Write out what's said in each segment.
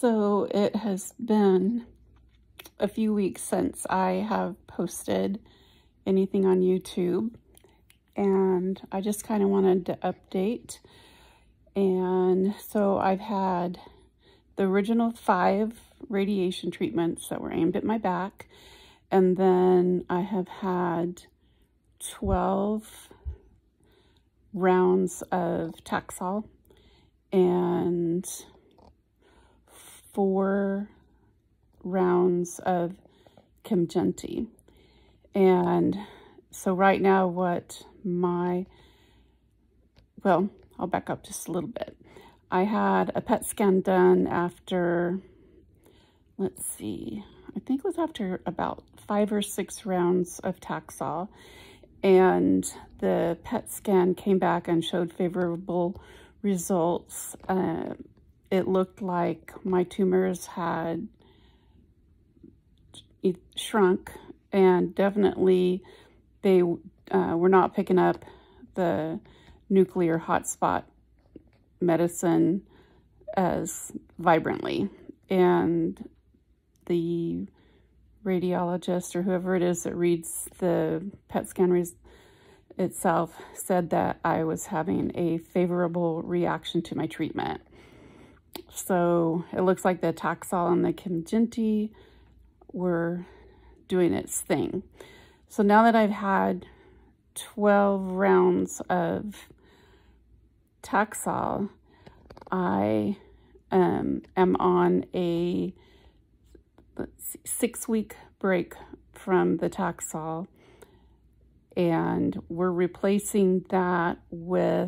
So it has been a few weeks since I have posted anything on YouTube, and I just kind of wanted to update. And so I've had the original 5 radiation treatments that were aimed at my back, and then I have had 12 rounds of Taxol and 4 rounds of kinjinti. And so right now I'll back up just a little bit. I had a PET scan done after, let's see, I think it was after about 5 or 6 rounds of Taxol, and the PET scan came back and showed favorable results. It looked like my tumors had shrunk, and definitely they were not picking up the nuclear hotspot medicine as vibrantly. And the radiologist or whoever it is that reads the PET scan itself said that I was having a favorable reaction to my treatment. So it looks like the Taxol and the kinjinti were doing its thing. So now that I've had 12 rounds of Taxol, I am on a 6-week break from the Taxol, and we're replacing that with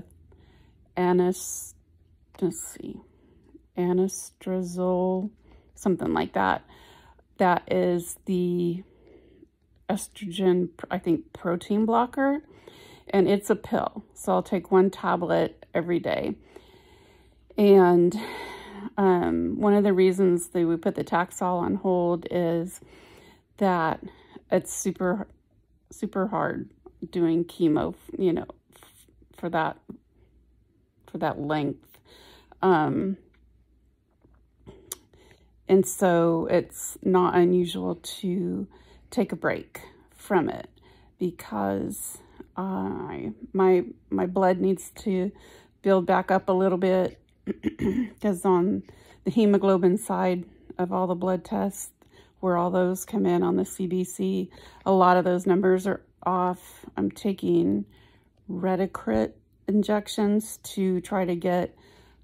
anastrozole, something like that. That is the estrogen, I think, protein blocker, and it's a pill. So I'll take 1 tablet every day. And one of the reasons that we put the Taxol on hold is that it's super hard doing chemo, you know, for that length. And so it's not unusual to take a break from it, because my blood needs to build back up a little bit, because on the hemoglobin side of all the blood tests, where all those come in on the CBC, a lot of those numbers are off. I'm taking Retacrit injections to try to get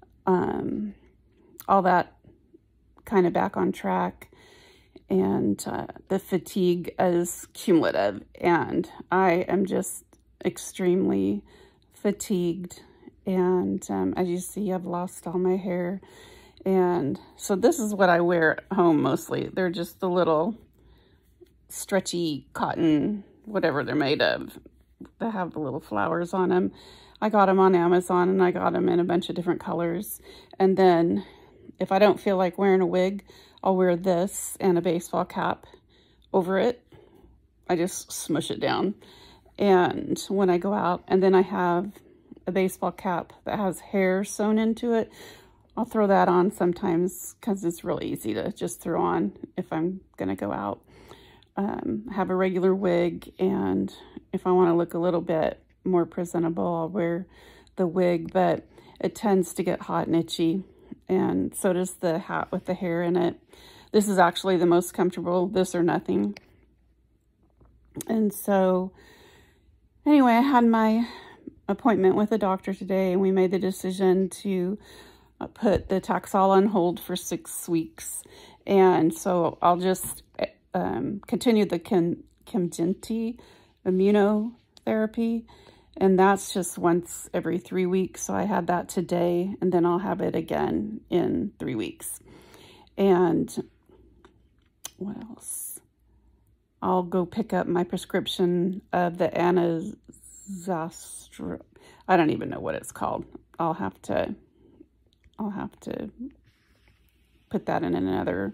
all that kind of back on track. And the fatigue is cumulative, and I am just extremely fatigued. And as you see, I've lost all my hair. And so this is what I wear at home mostly. They're just the little stretchy cotton, whatever they're made of. They have the little flowers on them. I got them on Amazon, and I got them in a bunch of different colors. And then if I don't feel like wearing a wig, I'll wear this and a baseball cap over it. I just smush it down. And when I go out, and then I have a baseball cap that has hair sewn into it. I'll throw that on sometimes because it's really easy to just throw on if I'm gonna go out. Have a regular wig, and if I want to look a little bit more presentable, I'll wear the wig, but it tends to get hot and itchy, and so does the hat with the hair in it. This is actually the most comfortable, this or nothing. And so anyway, I had my appointment with a doctor today, and we made the decision to put the Taxol on hold for 6 weeks. And so I'll just continue the kinjinti immunotherapy, and that's just once every 3 weeks. So I had that today, and then I'll have it again in 3 weeks. And what else? I'll go pick up my prescription of the anastrozole. I don't even know what it's called. I'll have to put that in another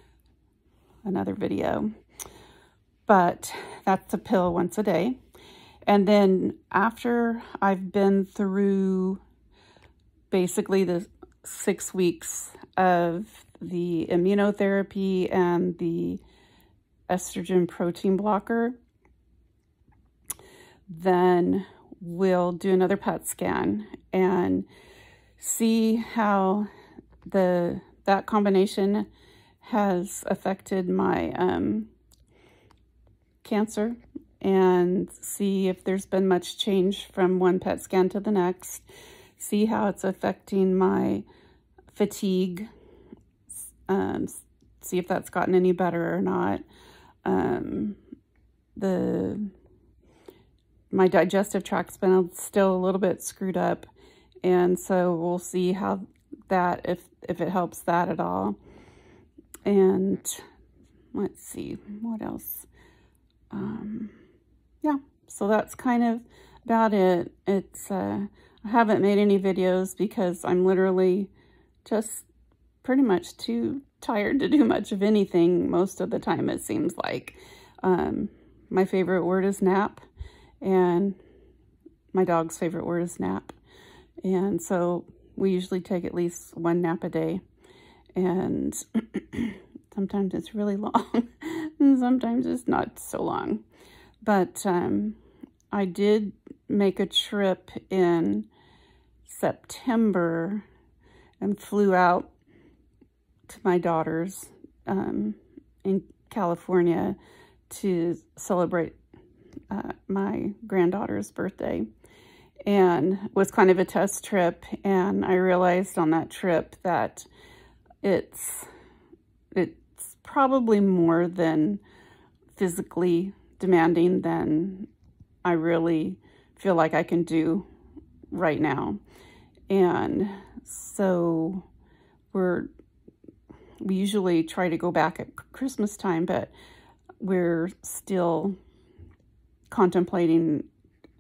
video. But that's a pill once a day. And then after I've been through basically the 6 weeks of the immunotherapy and the estrogen protein blocker, then we'll do another PET scan and see how that combination has affected my cancer, and see if there's been much change from one PET scan to the next, see how it's affecting my fatigue, see if that's gotten any better or not. My digestive tract's been still a little bit screwed up, and so we'll see how that, if it helps that at all. And let's see, what else? Yeah, so that's kind of about it. It's, I haven't made any videos because I'm literally just pretty much too tired to do much of anything most of the time, it seems like. My favorite word is nap, and my dog's favorite word is nap. And so we usually take at least one nap a day. And sometimes it's really long, and sometimes it's not so long. But I did make a trip in September and flew out to my daughter's in California to celebrate my granddaughter's birthday, and was kind of a test trip. And I realized on that trip that it's probably more than physically demanding than I really feel like I can do right now. And so we usually try to go back at Christmas time, but we're still contemplating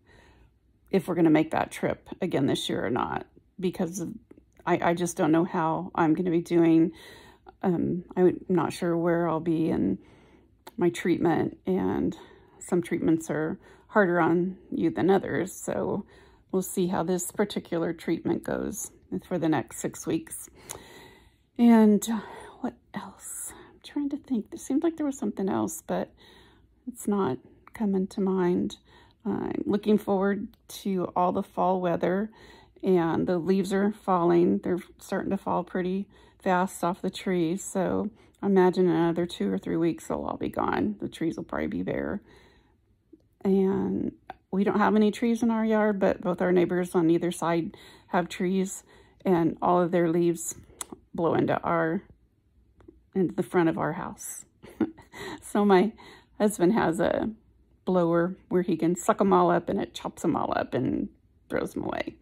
if we're going to make that trip again this year or not, because I just don't know how I'm going to be doing. I'm not sure where I'll be in my treatment, and some treatments are harder on you than others. So we'll see how this particular treatment goes for the next 6 weeks. And what else? I'm trying to think. It seemed like there was something else, but it's not coming to mind. I'm looking forward to all the fall weather, and the leaves are falling. They're starting to fall pretty fast off the trees. So I imagine in another 2 or 3 weeks they'll all be gone. The trees will probably be bare. And we don't have any trees in our yard, but both our neighbors on either side have trees, and all of their leaves blow into the front of our house. So my husband has a blower where he can suck them all up, and it chops them all up and throws them away.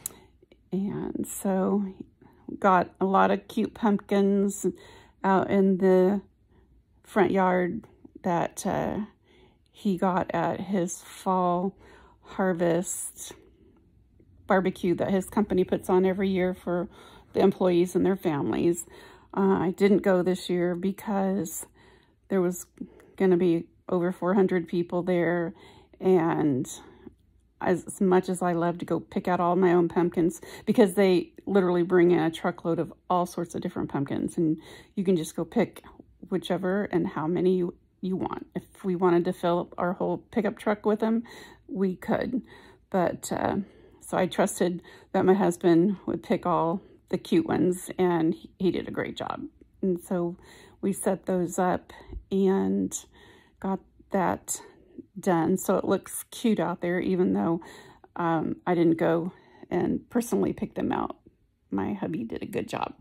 And so got a lot of cute pumpkins out in the front yard that he got at his fall harvest barbecue that his company puts on every year for the employees and their families. I didn't go this year because there was going to be over 400 people there, and as much as I love to go pick out all my own pumpkins, because they literally bring in a truckload of all sorts of different pumpkins, and you can just go pick whichever and how many you want. If we wanted to fill up our whole pickup truck with them, we could. But so I trusted that my husband would pick all the cute ones, and he did a great job. And so we set those up and got that done, so it looks cute out there, even though I didn't go and personally pick them out. My hubby did a good job.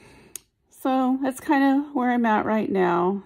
So that's kind of where I'm at right now.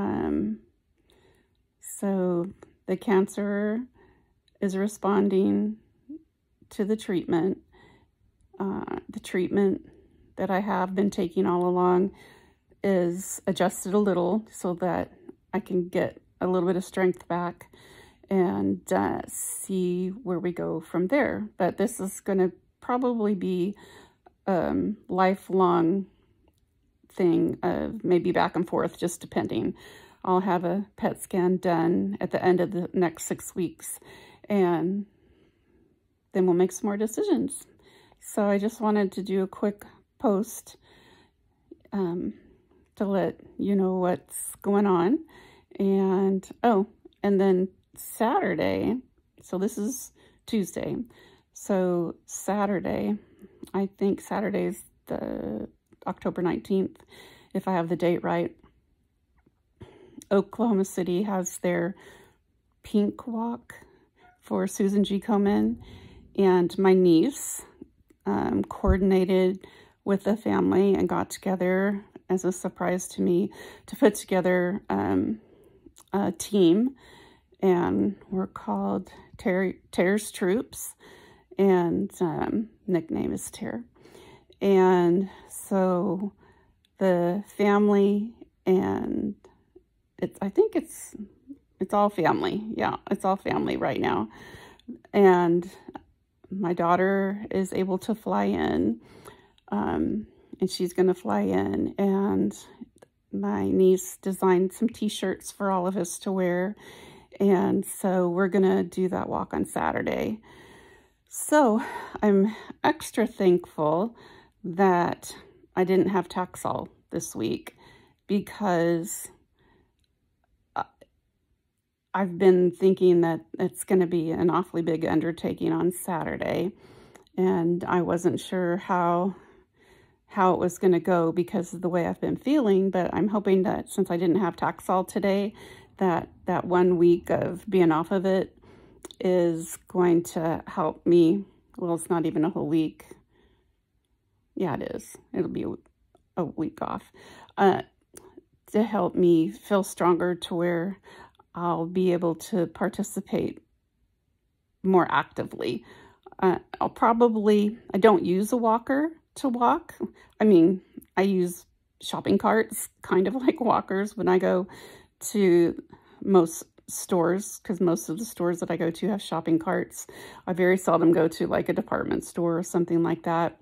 So the cancer is responding to the treatment. The treatment that I have been taking all along is adjusted a little so that I can get a little bit of strength back and see where we go from there. But this is going to probably be a lifelong thing of maybe back and forth, just depending. I'll have a PET scan done at the end of the next 6 weeks, and then we'll make some more decisions. So I just wanted to do a quick post to let you know what's going on. And, oh, and then Saturday, so this is Tuesday. So Saturday, I think Saturday's the October 19th, if I have the date right. Oklahoma City has their pink walk for Susan G. Komen, and my niece coordinated with the family and got together as a surprise to me to put together a team, and we're called Ter's Troops, and nickname is Ter. And so the family, and I think it's all family. Yeah, it's all family right now. And my daughter is able to fly in, and she's going to fly in. And my niece designed some t-shirts for all of us to wear. And so we're going to do that walk on Saturday. So I'm extra thankful that I didn't have Taxol this week, because I've been thinking that it's going to be an awfully big undertaking on Saturday, and I wasn't sure how it was going to go because of the way I've been feeling. But I'm hoping that since I didn't have Taxol today, that 1 week of being off of it is going to help me. Well, it's not even a whole week. Yeah, it is. It'll be a week off, to help me feel stronger, to where I'll be able to participate more actively. I don't use a walker to walk. I mean, I use shopping carts, kind of like walkers, when I go to most stores, because most of the stores that I go to have shopping carts. I very seldom go to like a department store or something like that.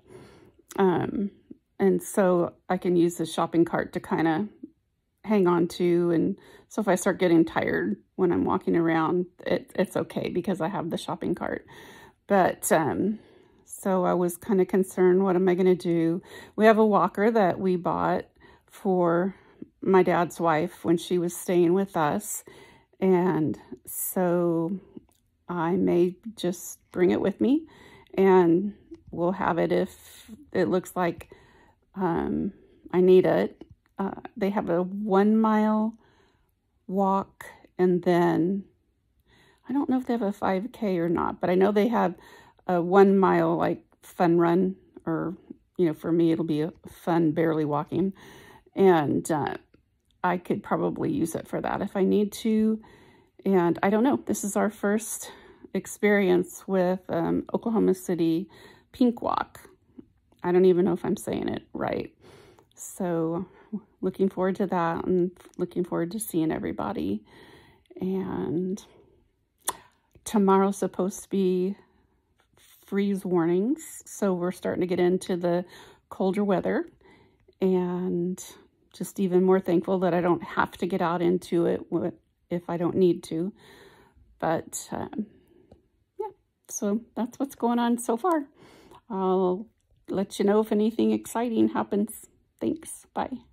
And so I can use the shopping cart to kind of hang on to, and so if I start getting tired when I'm walking around, it's okay because I have the shopping cart. But so I was kind of concerned, what am I going to do? We have a walker that we bought for my dad's wife when she was staying with us, and so I may just bring it with me, and we'll have it if it looks like I need it. They have a 1 mile walk, and then I don't know if they have a 5K or not, but I know they have a 1 mile like fun run, or, you know, for me, it'll be a fun barely walking. And I could probably use it for that if I need to. And I don't know, this is our first experience with Oklahoma City Pink Walk. I don't even know if I'm saying it right. So looking forward to that, and looking forward to seeing everybody. And tomorrow's supposed to be freeze warnings, so we're starting to get into the colder weather, and just even more thankful that I don't have to get out into it if I don't need to. But yeah, so that's what's going on so far. I'll let you know if anything exciting happens. Thanks. Bye.